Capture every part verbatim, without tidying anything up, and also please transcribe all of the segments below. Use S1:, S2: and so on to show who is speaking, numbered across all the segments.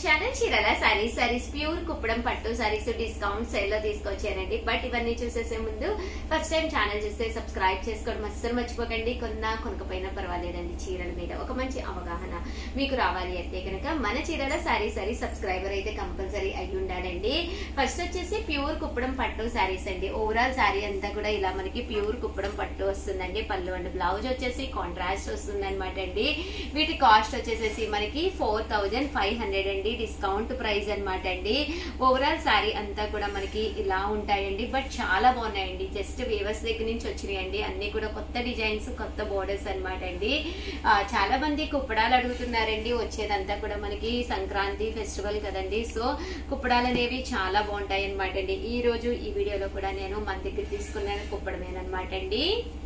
S1: Channel Chirala sarees sarees pure Kuppadam పట్టు sarees discount sale లో తీసుకొచ్చానండి. బట్ ఇవన్నీ చూసేసే ముందు ఫస్ట్ టైం ఛానల్ చూస్తే సబ్స్క్రైబ్ చేసుకోవడం అస్సలు మర్చిపోకండి. కొన్నా కొనకపోయినా పర్వాలేదండి, చీరల మీద ఒక మంచి అవగాహన మీకు రావాలి అంటే కనుక మన చీరాల సారీస్ సారీస్ సబ్స్క్రైబర్ అయితే కంపల్సరీ అయి ఉండాలండి. ఫస్ట్ వచ్చేసి ప్యూర్ కుప్పడం పట్టు సారీస్ అండి. ఓవరాల్ సారీ అంతా కూడా ఇలా మనకి ప్యూర్ కుప్పడం పట్టు వస్తుందండి. పళ్ళు అండ్ బ్లౌజ్ వచ్చేసి కాంట్రాస్ట్ వస్తుంది అనమాట అండి. వీటి కాస్ట్ వచ్చేసేసి మనకి ఫోర్ థౌజండ్ ఫైవ్ హండ్రెడ్ అండి, డిస్కౌంట్ ప్రైస్ అనమాట అండి. ఓవరాల్ సారీ అంతా కూడా మనకి ఇలా ఉంటాయండి. బట్ చాలా బాగున్నాయండి. జస్ట్ వేవర్స్ దగ్గర నుంచి వచ్చినాయండి. అన్ని కూడా కొత్త డిజైన్స్, కొత్త బోర్డర్స్ అనమాట అండి. చాలా మంది కుప్పడాలు అడుగుతున్నారండి. వచ్చేదంతా కూడా మనకి సంక్రాంతి ఫెస్టివల్ కదండి. సో కుప్పడాలు అనేవి చాలా బాగుంటాయి అనమాట అండి. ఈ రోజు ఈ వీడియోలో కూడా నేను మన దగ్గర తీసుకున్న కుప్పడమేనమాట అండి.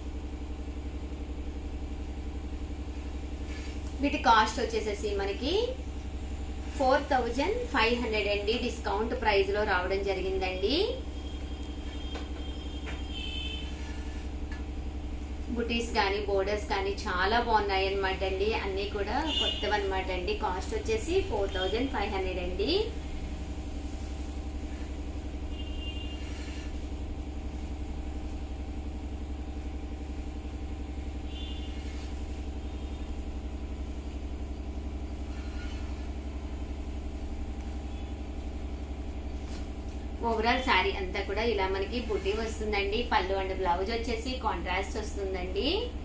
S1: వీటి కాస్ట్ వచ్చేసేసి మనకి ఫోర్ థౌజండ్ ఫైవ్ హండ్రెడ్ అండి, డిస్కౌంట్ ప్రైస్ లో రావడం జరిగిందండి. బుటీస్ కానీ బోర్డర్స్ కానీ చాలా బాగున్నాయి అనమాట అండి. అన్ని కూడా కొత్తవి అనమాట అండి. కాస్ట్ వచ్చేసి ఫోర్ థౌజండ్ ఫైవ్ హండ్రెడ్ అండి. ఓవరాల్ శారీ అంతా కూడా ఇలా మనకి బుటీ వస్తుందండి. పళ్ళు అండ్ బ్లౌజ్ వచ్చేసి కాంట్రాస్ట్ వస్తుందండి.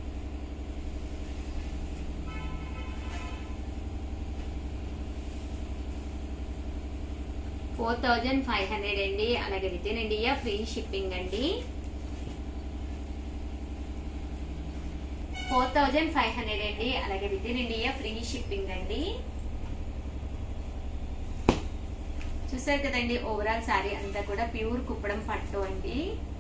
S1: ఫోర్ థౌజండ్ ఫైవ్ హండ్రెడ్ అండి. అలాగే within India free shipping అండి. ఫోర్ థౌజండ్ ఫైవ్ హండ్రెడ్ అండి. అలాగే within India free shipping అండి. చూసారు కదండి, ఓవరాల్ శారీ అంతా కూడా ప్యూర్ కుప్పడం పట్టు అండి.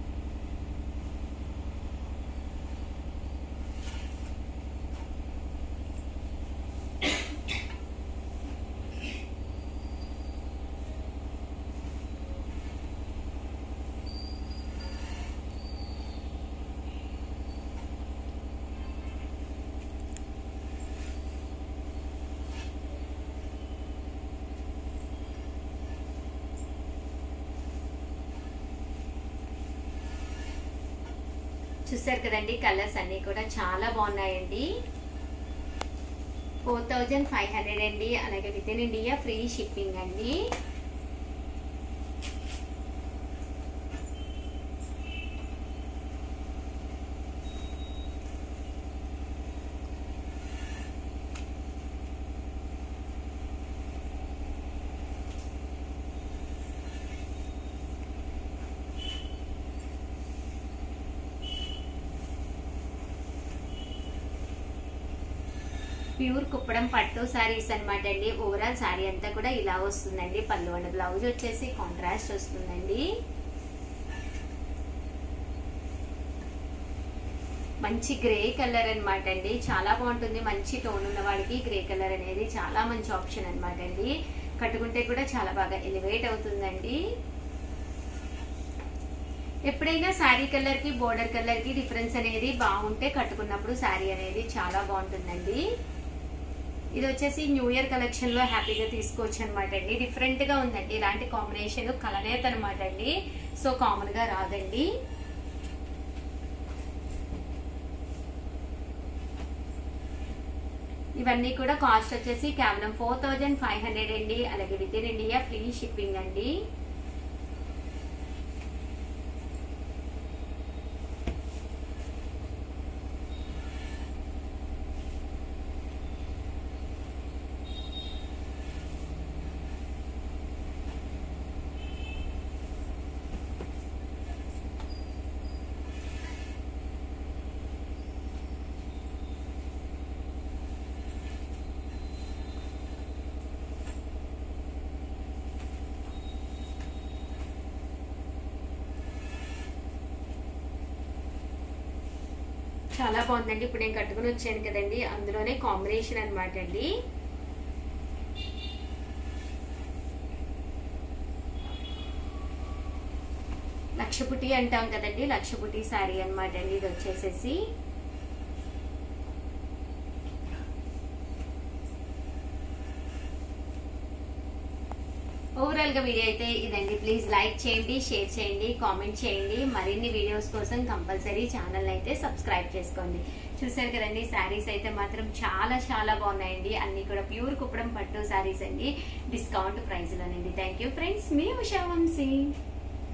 S1: చూసారు కదండి, కలర్స్ అన్ని కూడా చాలా బాగున్నాయండి. ఫోర్ థౌజండ్ ఫైవ్ హండ్రెడ్ అండి. అలాగే within India free shipping అండి. ప్యూర్ కుప్పడం పట్టు సారీస్ అనమాట అండి. ఓవరాల్ సారీ అంతా కూడా ఇలా వస్తుందండి. పళ్ళు అండ్ బ్లౌజ్ వచ్చేసి కాంట్రాస్ట్ వస్తుందండి. మంచి గ్రే కలర్ అనమాట అండి. చాలా బాగుంటుంది. మంచి టోన్ ఉన్న వాళ్ళకి గ్రే కలర్ అనేది చాలా మంచి ఆప్షన్ అనమాట అండి. కట్టుకుంటే కూడా చాలా బాగా ఎలివేట్ అవుతుందండి. ఎప్పుడైనా శారీ కలర్ కి బోర్డర్ కలర్ కి డిఫరెన్స్ అనేది బాగుంటే కట్టుకున్నప్పుడు శారీ అనేది చాలా బాగుంటుందండి. ఇది వచ్చేసి న్యూ ఇయర్ కలెక్షన్ లో హ్యాపీగా తీసుకోవచ్చు అనమాట అండి. డిఫరెంట్ గా ఉందండి. ఇలాంటి కాంబినేషన్ కలనేత అనమాట అండి. సో కామన్ గా రాదండి. ఇవన్నీ కూడా కాస్ట్ వచ్చేసి కేవలం ఫోర్ థౌజండ్ ఫైవ్ హండ్రెడ్ అండి. అలాగే within India free shipping అండి. చాలా బాగుందండి. ఇప్పుడు నేను కట్టుకుని వచ్చాను కదండి, అందులోనే కాంబినేషన్ అనమాట అండి. లక్షపుటి అంటాం కదండి, లక్షపుటి సారీ అన్నమాట అండి ఇది వచ్చేసేసి. ఓవరాల్ గా వీడియో అయితే ఇదండి. ప్లీజ్ లైక్ చేయండి, షేర్ చేయండి, కామెంట్ చేయండి. మరిన్ని వీడియోస్ కోసం కంపల్సరీ ఛానల్ అయితే సబ్స్క్రైబ్ చేసుకోండి. చూసారు కదండి, శారీస్ అయితే మాత్రం చాలా చాలా బాగున్నాయండి. అన్ని కూడా ప్యూర్ కుప్పడం పట్టు శారీస్ అండి, డిస్కౌంట్ ప్రైస్ లోనండి. థ్యాంక్ యూ ఫ్రెండ్స్, మీ ఉషా వంశీ.